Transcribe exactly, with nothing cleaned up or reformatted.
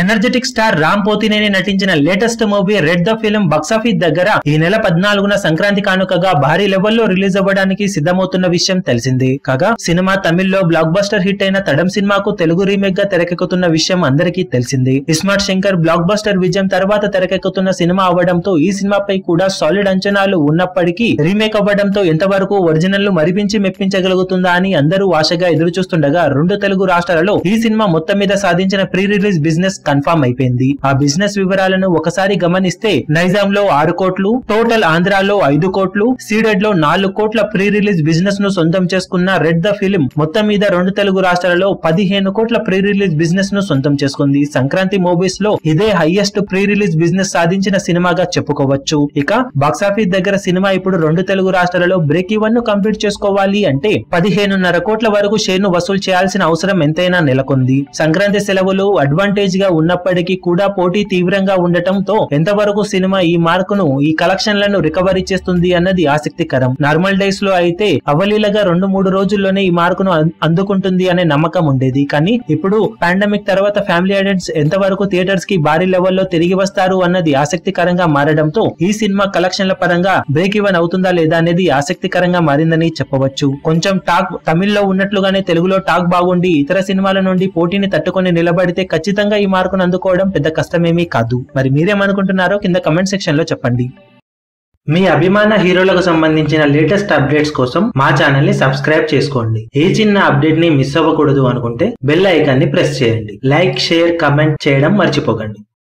Energetic star Ram Pothineni నటించిన latest movie red the film box office దగ్గర ఈ నెల పద్నాలుగున సంక్రాంతి కానుకగా భారీ లెవెల్లో రిలీజ్ అవ్వడానికి సిద్ధమవుతున్న విషయం తెలిసిందే. కాగా సినిమా తమిళ్లో బ్లాక్ బస్టర్ హిట్ అయిన తడం సినిమాకు తెలుగు రీమేక్ గా తెరకెక్కుతున్న విషయం అందరికీ తెలిసిందే. ఇస్మార్ట్ శంకర్ బ్లాక్ బస్టర్ విజయం తర్వాత తెరకెక్కుతున్న సినిమా అవ్వడంతో ఈ సినిమాపై కూడా సాలిడ్ అంచనాలు ఉన్నప్పటికీ రీమేక్ అవ్వడంతో ఎంతవరకు ఒరిజినల్ ను మరిపించి మెప్పించగలుగుతుందా అని అందరూ ఆశగా ఎదురు చూస్తుండగా రెండు తెలుగు రాష్ట్రాలలో ఈ సినిమా మొత్తం మీద సాధించిన ప్రీ రిలీజ్ బిజినెస్ కన్ఫర్మ్ అయిపోయింది. ఆ బిజినెస్ వివరాలను ఒకసారి గమనిస్తే నైజాం లో ఆరు కోట్లు, టోటల్ ఆంధ్రాలో ఐదు కోట్లు, సీడెడ్ లో నాలుగు కోట్ల ప్రీ రిలీజ్ బిజినెస్ ను సొంతం చేసుకున్న రెడ్ ద ఫిల్మ్ మొత్తం మీద రెండు తెలుగు రాష్ట్రాలలో పదిహేను కోట్ల ప్రీ రిలీజ్ బిజినెస్ ను సొంతం చేసుకుంది. సంక్రాంతి మూవీస్ లో ఇదే హైయెస్ట్ ప్రీ రిలీజ్ బిజినెస్ సాధించిన సినిమాగా చెప్పుకోవచ్చు. ఇక బాక్సాఫీస్ దగ్గర సినిమా ఇప్పుడు రెండు తెలుగు రాష్ట్రాలలో బ్రేక్ ఈవెన్ ను కంప్లీట్ చేసుకోవాలి అంటే పదిహేనున్నర కోట్ల వరకు షేర్ ను వసూలు చేయాల్సిన అవసరం ఎంతైనా నెలకొంది. సంక్రాంతి సెలవులు అడ్వాంటేజ్ గా ఉన్నప్పటికీ కూడా పోటీ తీవ్రంగా ఉండటంతో ఎంతవరకు సినిమా ఈ మార్కును ఈ కలెక్షన్లను రికవరీ చేస్తుంది అన్నది ఆసక్తికరం. నార్మల్ డేస్ లో అయితే అవలీలగా రెండు మూడు రోజుల్లోనే ఈ మార్కును అందుకుంటుంది అనే నమ్మకం ఉండేది. కానీ ఇప్పుడు పాండమిక్ తర్వాత ఫ్యామిలీ ఆడియన్స్ ఎంతవరకు థియేటర్స్ కి భారీ లెవెల్లో తిరిగి వస్తారు అన్నది ఆసక్తికరంగా మారడంతో ఈ సినిమా కలెక్షన్ల పరంగా బ్రేక్ ఈవెన్ అవుతుందా లేదా అనేది ఆసక్తికరంగా మారిందని చెప్పవచ్చు. కొంచెం టాక్ తమిళ్లో ఉన్నట్లుగానే తెలుగులో టాక్ బాగుండి ఇతర సినిమాల నుండి పోటీని తట్టుకొని నిలబడితే ఖచ్చితంగా ఈ మార్కును అందుకోవడం పెద్ద కష్టమేమీ కాదు. మరి మీరేమనుకుంటున్నారో కింద కమెంట్ సెక్షన్ లో చెప్పండి. మీ అభిమాన హీరోలకు సంబంధించిన లేటెస్ట్ అప్డేట్స్ కోసం మా ఛానల్ ని సబ్స్క్రైబ్ చేసుకోండి. ఏ చిన్న అప్డేట్ ని మిస్ అవ్వకూడదు అనుకుంటే బెల్ ఐకాన్ ని ప్రెస్ చేయండి. లైక్, షేర్, కమెంట్ చేయడం మర్చిపోకండి.